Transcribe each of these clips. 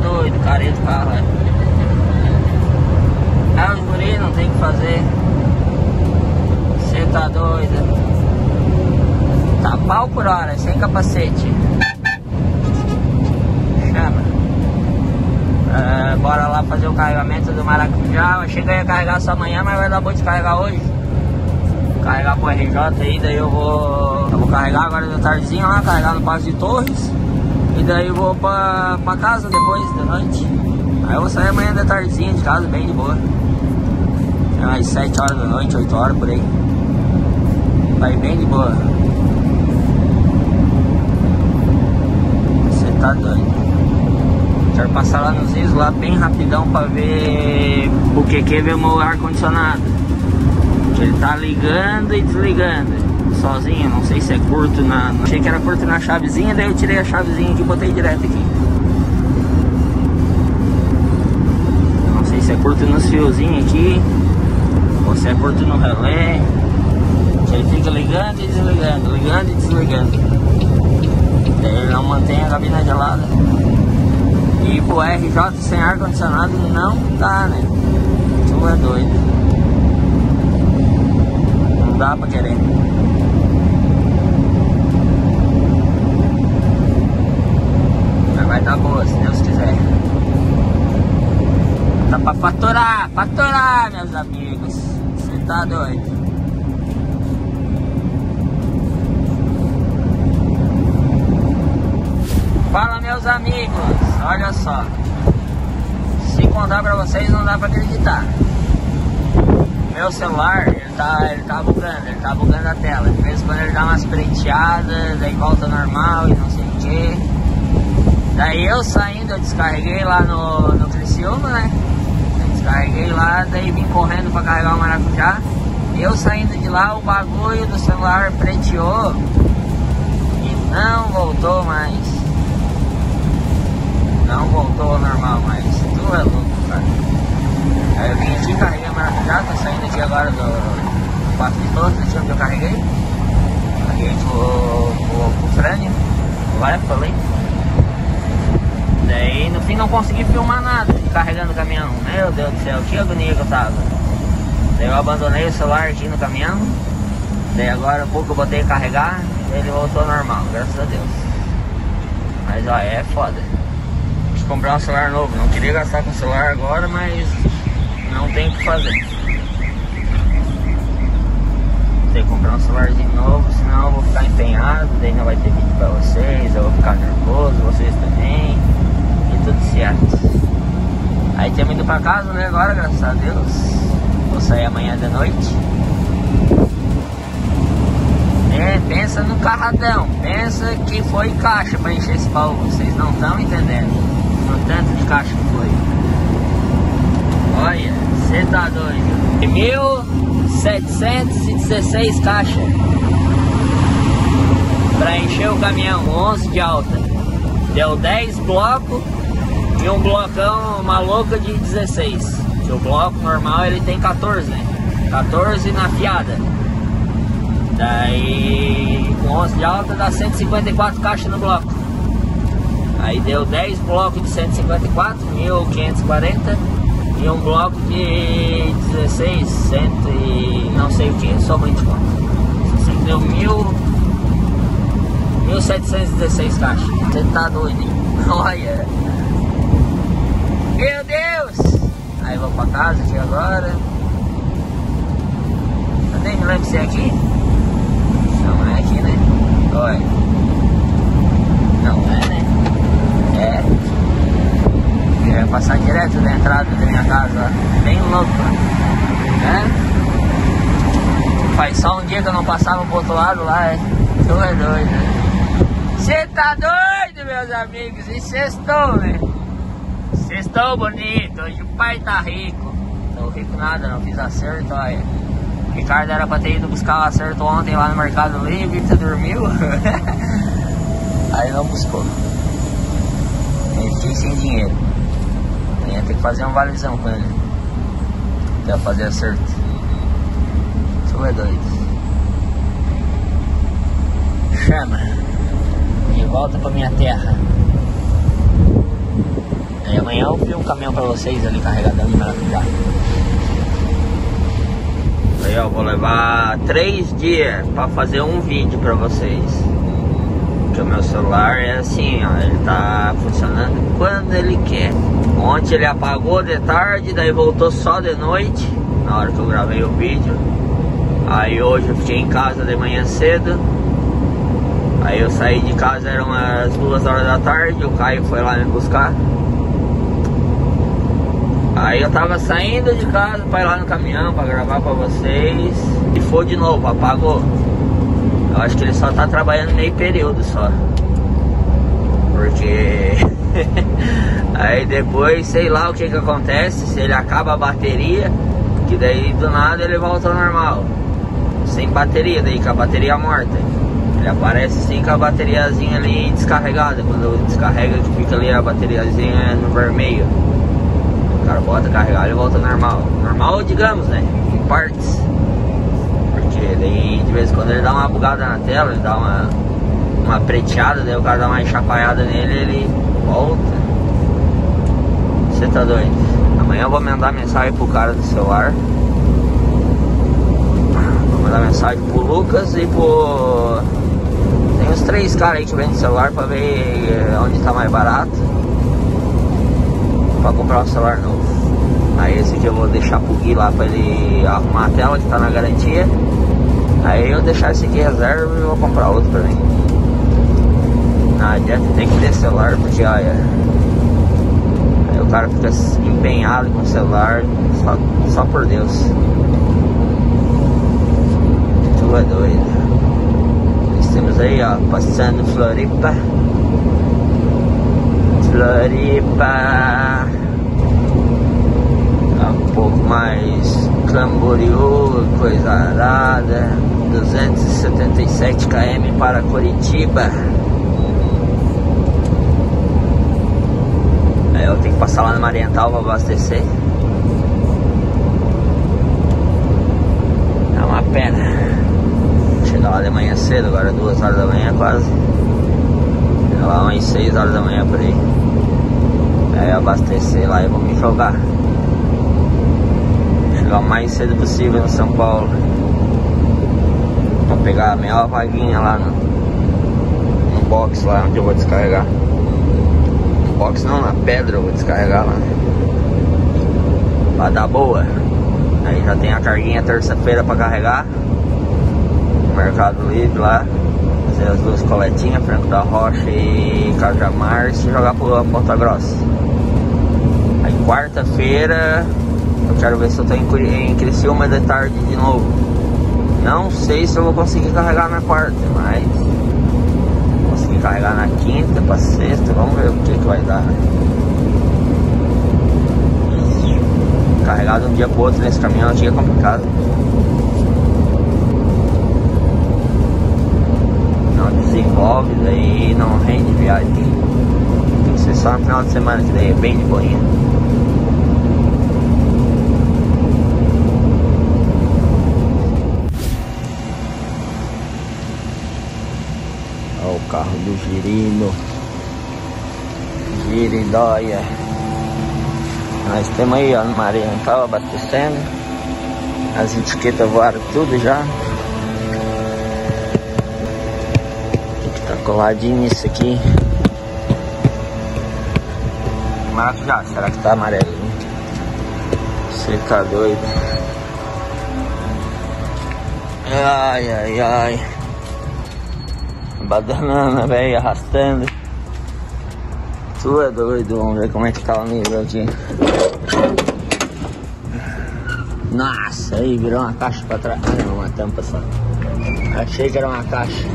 doido, careto do carro, é os guri, não tem o que fazer. Você tá doido. Tá pau por hora, sem capacete. Chama. Bora lá fazer o carregamento do maracujá. Eu achei que eu ia carregar só amanhã, mas vai dar bom descarregar hoje. Carregar pro RJ aí, daí eu vou carregar agora da tardezinha lá, carregar no Passo de Torres. E daí eu vou pra casa depois da noite. Aí eu vou sair amanhã da tardezinha de casa, bem de boa. É umas 7 horas da noite, 8 horas por aí. Vai bem de boa. Você tá doido. Quero passar lá nos rios lá bem rapidão pra ver o que ver o meu ar-condicionado. Ele tá ligando e desligando sozinho, não sei se é curto achei que era curto na chavezinha, daí eu tirei a chavezinha aqui e botei direto aqui. Não sei se é curto nos fiozinhos aqui ou se é curto no relé. Ele fica ligando e desligando, ligando e desligando. Daí ele não mantém a cabina gelada. E pro RJ sem ar-condicionado não dá, né? Tu é doido. Não dá pra querer. Mas vai dar boa, se Deus quiser. Dá pra faturar, meus amigos. Você tá doido. Fala, meus amigos, olha só. Se contar pra vocês não dá pra acreditar. Meu celular, ele tá bugando a tela. De vez em quando ele dá umas preteadas, daí volta normal e não sei o que. Daí eu saindo, eu descarreguei lá no Criciúma, né? Eu descarreguei lá, daí vim correndo pra carregar o maracujá. Eu saindo de lá, o bagulho do celular preteou e não voltou mais. Não voltou ao normal mais. Tu é louco, cara. Aí eu vim aqui, carreguei o maracujá, tô saindo aqui agora do Passo de Torres, onde eu carreguei. Carreguei pro frânio, agora falei. Daí no fim não consegui filmar nada, carregando o caminhão. Meu Deus do céu, que agonia que eu tava. Daí eu abandonei o celular aqui no caminhão. Daí agora há pouco eu botei a carregar, ele voltou ao normal, graças a Deus. Mas ó, é foda. Comprar um celular novo, não queria gastar com o celular agora, mas não tem o que fazer. Tem que comprar um celularzinho novo, senão eu vou ficar empenhado, daí não vai ter vídeo pra vocês, eu vou ficar nervoso, vocês também, e tudo certo. Aí temos ido pra casa, né, agora, graças a Deus. Vou sair amanhã de noite. Pensa no carradão, pensa que foi caixa pra encher esse baú, vocês não estão entendendo. No tanto de caixa que foi. Olha, você tá doido. 1.716 caixas pra encher o caminhão, 11 de alta. Deu 10 blocos e um blocão, uma louca de 16. O bloco normal ele tem 14, né? 14 na fiada. Daí com 11 de alta dá 154 caixas no bloco. Aí deu 10 blocos de 154, 1.540 e um bloco de 16, 100 e não sei o que, só muito conta. Assim deu 1.716 caixas. Você tá doido, hein? Olha! Meu Deus! Aí vou pra casa aqui agora. Eu nem me lembro se é aqui. Não é aqui, né? Olha. Não é, né? É. Eu ia passar direto da entrada da minha casa. Bem louco, né? Faz só um dia que eu não passava pro outro lado lá, é. Tu é doido, né? Você tá doido, meus amigos? E sextou, né? Sextou bonito. Hoje o pai tá rico. Não rico nada, não fiz acerto, olha. O Ricardo era pra ter ido buscar o acerto ontem lá no Mercado Livre. Você dormiu? Aí não buscou. Eu fiquei sem dinheiro. Ia ter que fazer um valizão com ele pra fazer acerto. Tu é doido. Chama. De volta pra minha terra. Aí Amanhã eu vi um caminhão pra vocês ali carregadão de maracujá. Aí ó, vou levar 3 dias pra fazer um vídeo pra vocês. Porque o meu celular é assim, ó, ele tá funcionando quando ele quer. Ontem ele apagou de tarde, daí voltou só de noite, na hora que eu gravei o vídeo. Aí hoje eu fiquei em casa de manhã cedo. Aí eu saí de casa, eram umas 2 horas da tarde, o Caio foi lá me buscar. Aí eu tava saindo de casa pra ir lá no caminhão pra gravar pra vocês. E foi de novo, apagou. Eu acho que ele só tá trabalhando meio período só. Porque aí depois, sei lá o que que acontece, se ele acaba a bateria, que daí do nada ele volta ao normal. Sem bateria, daí com a bateria morta. Ele aparece assim com a bateriazinha ali descarregada. Quando descarrega que fica ali a bateriazinha no vermelho. O cara bota carregar e volta ao normal. Normal, digamos, né? Em partes. Porque daí de vez em quando ele dá uma bugada na tela, ele dá uma preteada, daí o cara dá uma chacoalhada nele, ele volta. Você tá doido? Amanhã eu vou mandar mensagem pro cara do celular. Vou mandar mensagem pro Lucas e pro... Tem uns 3 caras aí que vendem celular pra ver onde tá mais barato pra comprar um celular novo. Aí esse aqui eu vou deixar pro Gui lá pra ele arrumar a tela que tá na garantia. Aí eu deixar esse aqui reserva e vou comprar outro pra mim. Não adianta, tem que ter celular porque olha, aí o cara fica empenhado com o celular só por Deus. Tu é doido. Estamos aí ó, passando Floripa. Floripa. Um pouco mais Camboriú, coisa arada. 277 km para Curitiba. Aí eu tenho que passar lá na Mariental para abastecer. É uma pena. Chegar lá de manhã cedo, agora 2 horas da manhã quase. Chegar lá umas 6 horas da manhã por aí. Aí abastecer lá e vou me jogar. Chegar o mais cedo possível no São Paulo. Pra pegar a minha vaguinha lá no box lá onde eu vou descarregar. No box não, na pedra eu vou descarregar lá. Pra dar boa. Aí já tem a carguinha terça-feira pra carregar. No Mercado Livre lá. Fazer as 2 coletinhas, Franco da Rocha e Cajamar, e se jogar pro Ponta Grossa. Aí quarta-feira eu quero ver se eu tô em Criciúma de tarde de novo. Não sei se eu vou conseguir carregar na quarta, mas consegui carregar na quinta pra sexta, vamos ver o que vai dar, né? Carregar de um dia pro outro nesse caminhão aqui é complicado. Não desenvolve, daí não rende viagem. Tem que ser só no final de semana, que daí é bem de boinha. Olha o carro do Girino. Giridóia. Nós temos aí, ó, no Mariental abastecendo. As etiquetas voaram tudo já. Tem que tá coladinho isso aqui. Maracujá, será que tá amarelinho? Você tá doido? Ai, ai, ai. Banana, velho, arrastando. Tu é doido, vamos ver como é que tá o nível aqui. Nossa, aí virou uma caixa pra trás. Ah não, uma tampa só. Achei que era uma caixa.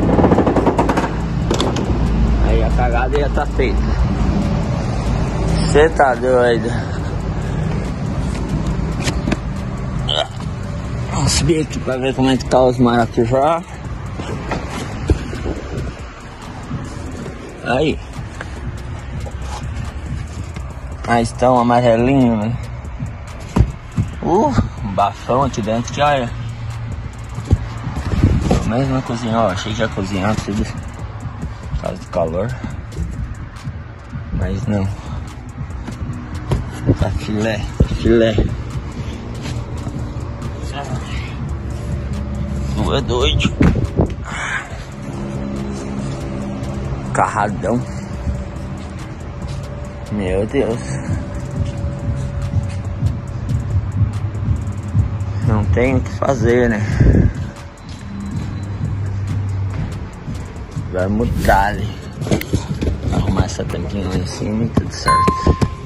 Aí a cagada ia tá feita. Você tá doido? Vamos subir aqui pra ver como é que tá os maracujá. Aí. Mas estão amarelinhos, né? Um bafão aqui dentro que olha. Mesmo na cozinha, ó. Achei que ia cozinhar tudo por causa do calor. Mas não. Tá filé, filé. Tu é doido. Carradão. Meu Deus. Não tem o que fazer, né? Vai mudar ali. Arrumar essa tampinha lá em cima e tudo certo.